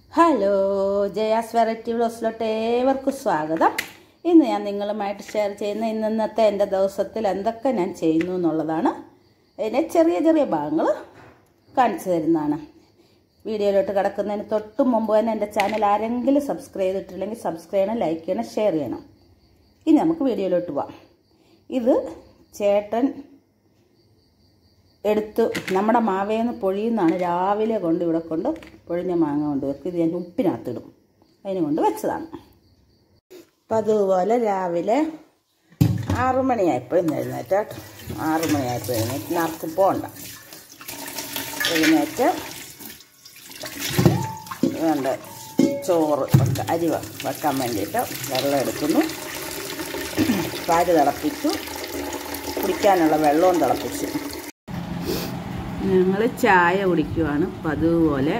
Hello, Jaya's variety വ്ലോഗ്സിലോട്ട് ഏവർക്കും സ്വാഗതം. ഇന്ന് ഞാൻ നിങ്ങളുമായിട്ട് ഷെയർ ചെയ്യുന്ന ഇന്നത്തെ എൻ്റെ ദിവസത്തിൽ എന്തൊക്കെ ഞാൻ ചെയ്യുന്നു എന്നുള്ളതാണ്. അതിൻ്റെ ചെറിയ ചെറിയ ഭാഗങ്ങൾ കാണിച്ചു തരുന്നതാണ്. വീഡിയോയിലോട്ട് കിടക്കുന്നതിന് തൊട്ട് മുമ്പ് തന്നെ എൻ്റെ ചാനൽ ആരെങ്കിലും സബ്സ്ക്രൈബ് ചെയ്തിട്ടില്ലെങ്കിൽ സബ്സ്ക്രൈബ് ചെയ്യണം, ലൈക്ക് ചെയ്യണം, ഷെയർ ചെയ്യണം. ഇനി നമുക്ക് വീഡിയോയിലോട്ട് പോവാം. ഇത് ചേട്ടൻ എടുത്ത് നമ്മുടെ മാവേന്ന് പൊഴിയുന്നതാണ്. രാവിലെ കൊണ്ട് ഇവിടെ കൊണ്ട് പൊഴിഞ്ഞ മാങ്ങ കൊണ്ട് വെക്കും. ഇത് ഞാൻ ഉപ്പിനകത്തിടും, അതിന് കൊണ്ട് വെച്ചതാണ്. അപ്പം അതുപോലെ രാവിലെ 6 മണിയായപ്പോൾ ഇന്ന് എഴുന്നേറ്റ് 6 മണിയായപ്പോൾ എഴുന്നേറ്റ് ആർക്കും പോകണ്ട. എഴുന്നേറ്റ് വേണ്ട ചോറ് അരി വെക്കാൻ വേണ്ടിയിട്ട് വെള്ളം എടുക്കുന്നു. പാല് തിളപ്പിച്ചു, കുടിക്കാനുള്ള വെള്ളവും തിളപ്പിച്ചു. ഞങ്ങൾ ചായ കുടിക്കുവാണ് പതുപോലെ.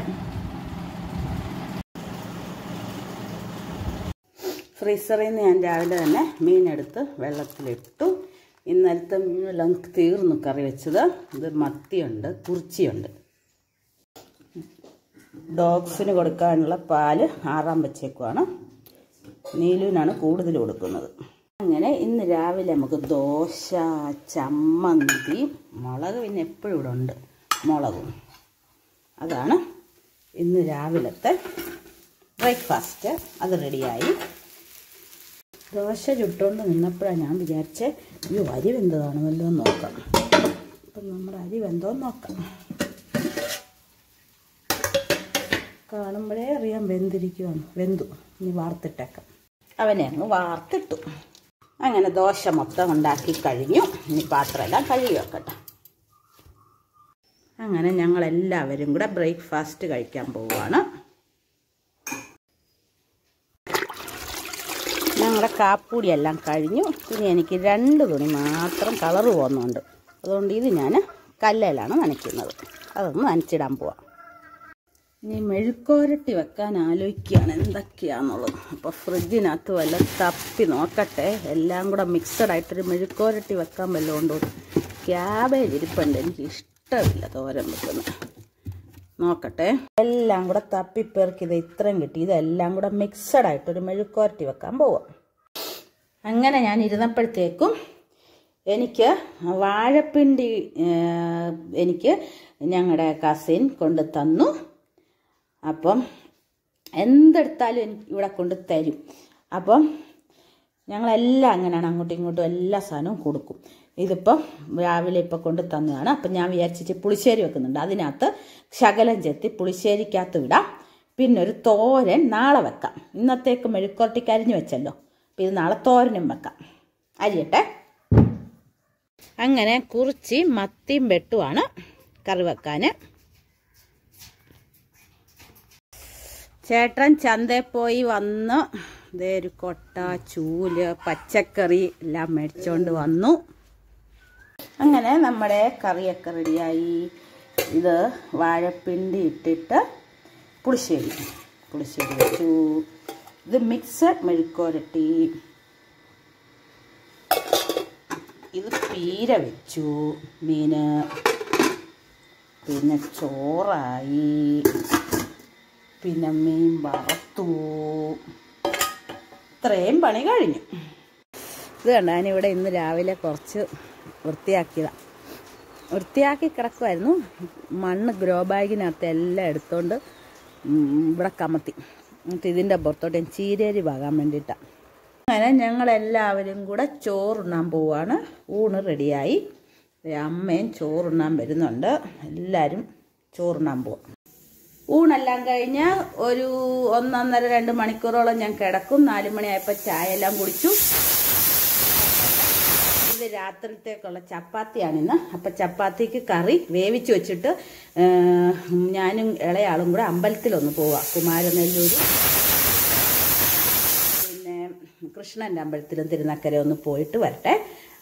ഫ്രീസറിൽ നിന്ന് ഞാൻ രാവിലെ തന്നെ മീനെടുത്ത് വെള്ളത്തിലിട്ടു. ഇന്നലത്തെ മീനെല്ലാം തീർന്നു കറി വെച്ചത്. ഇത് മത്തിയുണ്ട്, കുറിച്ചിയുണ്ട്. ഡോഗ്സിന് കൊടുക്കാനുള്ള പാല് ആറാൻ വെച്ചേക്കുവാണ്. നീലുവിനാണ് കൂടുതൽ കൊടുക്കുന്നത്. അങ്ങനെ ഇന്ന് രാവിലെ നമുക്ക് ദോശ, ചമ്മന്തി, മുളക് പിന്നെ എപ്പോഴും ഇവിടെ ഉണ്ട്, മുളകും. അതാണ് ഇന്ന് രാവിലത്തെ ബ്രേക്ക്ഫാസ്റ്റ്. അത് റെഡിയായി. ദോശ ചുട്ടുകൊണ്ട് നിന്നപ്പോഴാണ് ഞാൻ വിചാരിച്ചത്, അയ്യോ അരി വെന്തതാണല്ലോ എന്ന് നോക്കാം. അപ്പം നമ്മുടെ അരി വെന്തോന്ന് നോക്കാം. കാണുമ്പോഴേ അറിയാം വെന്തിരിക്കുവാണ്. വെന്തു. ഇനി വാർത്തിട്ടേക്കാം. അവനെ അങ്ങ് വാർത്തിട്ടു. അങ്ങനെ ദോശ മൊത്തം ഉണ്ടാക്കി കഴിഞ്ഞു. ഇനി പാത്രമെല്ലാം കഴുകി വെക്കട്ടെ. അങ്ങനെ ഞങ്ങളെല്ലാവരും കൂടെ ബ്രേക്ക്ഫാസ്റ്റ് കഴിക്കാൻ പോവുകയാണ്. ഞങ്ങളുടെ കാപ്പൂടിയെല്ലാം കഴിഞ്ഞു. ഇനി എനിക്ക് 2 തുണി മാത്രം കളറ് പോകുന്നുണ്ട്. അതുകൊണ്ട് ഇത് ഞാൻ കല്ലിലാണ് നനയ്ക്കുന്നത്. അതൊന്ന് നനച്ചിടാൻ പോവാം. ഇനി മെഴുക്കോരട്ടി വെക്കാൻ ആലോചിക്കുകയാണ് എന്തൊക്കെയാണെന്നുള്ളത്. അപ്പോൾ ഫ്രിഡ്ജിനകത്ത് വല്ല തപ്പി നോക്കട്ടെ. എല്ലാം കൂടെ മിക്സഡായിട്ടൊരു മെഴുക്കോരട്ടി വെക്കാൻ വല്ലതും ഉണ്ടോ. ക്യാബേജ് ഇരിപ്പുണ്ട്, എനിക്ക് ഇഷ്ടമില്ല തോരൻ വെക്കുന്നത്. നോക്കട്ടെ. എല്ലാം കൂടെ തപ്പിപ്പെറുക്കി ഇത് ഇത്രയും കിട്ടി. ഇതെല്ലാം കൂടെ മിക്സഡായിട്ടൊരു മെഴുക്കോരട്ടി വെക്കാൻ പോവാം. അങ്ങനെ ഞാൻ ഇരുന്നപ്പോഴത്തേക്കും എനിക്ക് വാഴപ്പിണ്ടി എനിക്ക് ഞങ്ങളുടെ കസിൻ കൊണ്ട് തന്നു. അപ്പം എന്തെടുത്താലും എനിക്ക് ഇവിടെ കൊണ്ട് തരും. അപ്പം ഞങ്ങളെല്ലാം അങ്ങനെയാണ്, അങ്ങോട്ടും ഇങ്ങോട്ടും എല്ലാ സാധനവും കൊടുക്കും. ഇതിപ്പം രാവിലെ ഇപ്പം കൊണ്ട് തന്നതാണ്. അപ്പം ഞാൻ വിചാരിച്ചിട്ട് പുളിശ്ശേരി വെക്കുന്നുണ്ട്. അതിനകത്ത് ശകലം ചെത്തി പുളിശ്ശേരിക്കകത്ത് വിടാം. പിന്നെ ഒരു തോരൻ നാളെ വെക്കാം. ഇന്നത്തേക്ക് മെഴുക്കുരട്ടിക്ക് അരിഞ്ഞു വെച്ചല്ലോ. അപ്പം ഇത് നാളെ തോരനും വെക്കാം. അരിയട്ടെ. അങ്ങനെ കുറിച്ച് മത്തിയും വെട്ടുമാണ് കറി വെക്കാൻ. ചേട്ടൻ ചന്തയിൽ പോയി വന്ന് ഇതേ ഒരു കൊട്ട, ചൂല്, പച്ചക്കറി എല്ലാം മേടിച്ചുകൊണ്ട് വന്നു. അങ്ങനെ നമ്മുടെ കറിയൊക്കെ റെഡിയായി. ഇത് വാഴപ്പിണ്ടി ഇട്ടിട്ട് പുളിശ്ശേരി വെച്ചു. ഇത് മിക്സഡ് മെഴുക്കോരട്ടി. ഇത് പീര വെച്ചു, മീന്. പിന്നെ ചോറായി. പിന്നെ മീൻ വറുത്തു. ഇത്രയും പണി കഴിഞ്ഞു. ഇത് കണ്ട, ഞാനിവിടെ ഇന്ന് രാവിലെ കുറച്ച് വൃത്തിയാക്കി കിടക്കുമായിരുന്നു. മണ്ണ് ഗ്രോ ബാഗിനകത്ത് എല്ലാം എടുത്തോണ്ട് ഇവിടെ കമത്തി. എന്നിട്ട് ഇതിൻ്റെ പുറത്തോട്ട് ഞാൻ ചീരേരി പാകാൻ വേണ്ടിയിട്ടാണ്. അങ്ങനെ ഞങ്ങളെല്ലാവരും കൂടെ ചോറുണ്ണാൻ പോവാണ്. ഊണ് റെഡിയായി. അമ്മയും ചോറുണ്ണാൻ വരുന്നുണ്ട്. എല്ലാവരും ചോറുണ്ണാൻ പോവാം. ഊണെല്ലാം കഴിഞ്ഞ് ഒരു 1-1.5-2 മണിക്കൂറോളം ഞാൻ കിടക്കും. 4 മണിയായപ്പോൾ ചായ എല്ലാം കുടിച്ചു. ഇത് രാത്രിത്തേക്കുള്ള ചപ്പാത്തിയാണിന്ന്. അപ്പം ചപ്പാത്തിക്ക് കറി വേവിച്ച് വെച്ചിട്ട് ഞാനും ഇളയാളും കൂടെ അമ്പലത്തിലൊന്ന് പോവാം. കുമാരനെല്ലൂർ പിന്നെ കൃഷ്ണൻ്റെ അമ്പലത്തിലും തിരുനക്കര ഒന്ന് പോയിട്ട് വരട്ടെ.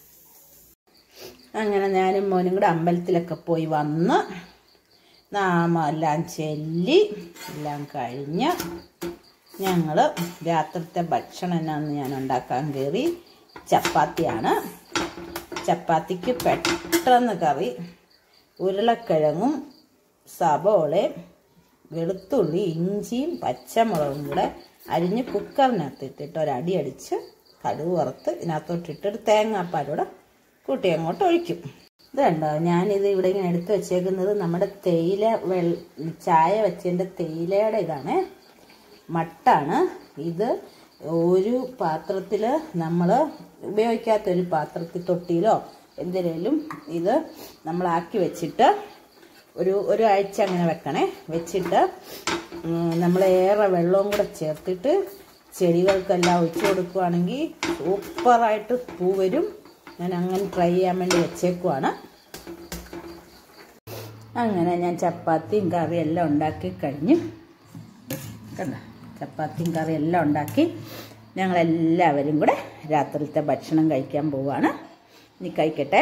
അങ്ങനെ ഞാനും മോനും കൂടെ അമ്പലത്തിലൊക്കെ പോയി വന്ന് നാമെല്ലാം ചൊല്ലി എല്ലാം കഴിഞ്ഞ് ഞങ്ങൾ രാത്രിത്തെ ഭക്ഷണം എന്നാന്ന് ഞാൻ ഉണ്ടാക്കാൻ കയറി. ചപ്പാത്തിയാണ്. ചപ്പാത്തിക്ക് പെട്ടെന്ന് കറി ഉരുളക്കിഴങ്ങും സബോളയും വെളുത്തുള്ളി, ഇഞ്ചിയും പച്ചമുളകും കൂടെ അരിഞ്ഞ് കുക്കറിനകത്ത് ഇട്ടിട്ട് ഒരടി അടിച്ച് കടുക് വറുത്ത് ഇതിനകത്തോട്ടിട്ടൊരു തേങ്ങാപ്പാലൂടെ കൂട്ടി അങ്ങോട്ട് ഒഴിക്കും. ഇത് കണ്ടോ, ഞാനിത് ഇവിടെ ഇങ്ങനെ എടുത്ത് വെച്ചേക്കുന്നത് നമ്മുടെ തേയില ചായ വെച്ചതിൻ്റെ തേയിലയുടെ ഇതാണ്, മട്ടാണ്. ഇത് ഒരു പാത്രത്തിൽ നമ്മൾ ഉപയോഗിക്കാത്തൊരു പാത്രത്തിൽ തൊട്ടിയിലോ എന്തിനേലും ഇത് നമ്മളാക്കി വെച്ചിട്ട് ഒരു ആഴ്ച അങ്ങനെ വെക്കണേ. വെച്ചിട്ട് നമ്മളേറെ വെള്ളവും കൂടെ ചേർത്തിട്ട് ചെടികൾക്കെല്ലാം ഒഴിച്ചു കൊടുക്കുകയാണെങ്കിൽ സൂപ്പറായിട്ട് പൂ വരും. ഞാൻ അങ്ങനെ ട്രൈ ചെയ്യാൻ വേണ്ടി വെച്ചേക്കുവാണ്. അങ്ങനെ ഞാൻ ചപ്പാത്തിയും കറിയും എല്ലാം ഉണ്ടാക്കി കഴിഞ്ഞു. കണ്ടോ, ചപ്പാത്തിയും കറിയും എല്ലാം ഉണ്ടാക്കി ഞങ്ങളെല്ലാവരും കൂടെ രാത്രിയിലത്തെ ഭക്ഷണം കഴിക്കാൻ പോവാണ്. ഇനി കഴിക്കട്ടെ.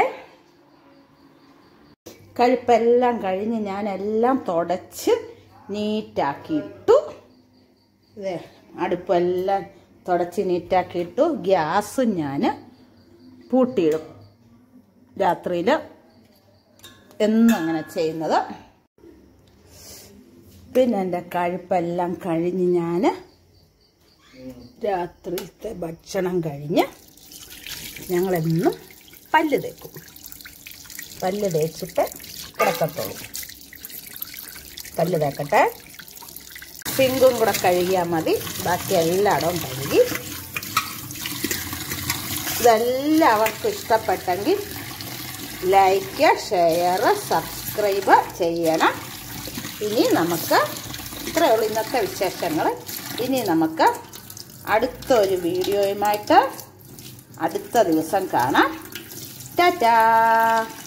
കഴിപ്പെല്ലാം കഴിഞ്ഞ് ഞാനെല്ലാം തുടച്ച് നീറ്റാക്കിയിട്ടു. ഇതേ അടുപ്പെല്ലാം തുടച്ച് നീറ്റാക്കിയിട്ടു. ഗ്യാസ് ഞാൻ പൂട്ടിയിടും. രാത്രിയിൽ എന്നും അങ്ങനെ ചെയ്യുന്നത്. പിന്നെ എൻ്റെ കഴിപ്പെല്ലാം കഴിഞ്ഞ് ഞാൻ രാത്രിയിലത്തെ ഭക്ഷണം കഴിഞ്ഞ് ഞങ്ങളെന്നും പല്ല് തേക്കും. പല്ല് തേച്ചിട്ട് കിടക്കത്തുള്ളൂ. പല്ല് തേക്കട്ടെ. സിങ്കും കൂടെ കഴുകിയാൽ മതി. ബാക്കി എല്ലായിടവും കഴുകി. ഇതെല്ലാവർക്കും ഇഷ്ടപ്പെട്ടെങ്കിൽ ലൈക്ക്, ഷെയർ, സബ്സ്ക്രൈബ് ചെയ്യണം. ഇനി നമുക്ക് ഇത്രയേ ഉള്ളൂ ഇന്നത്തെ വിശേഷങ്ങൾ. ഇനി നമുക്ക് അടുത്തൊരു വീഡിയോയുമായിട്ട് അടുത്ത ദിവസം കാണാം. ടാറ്റാ.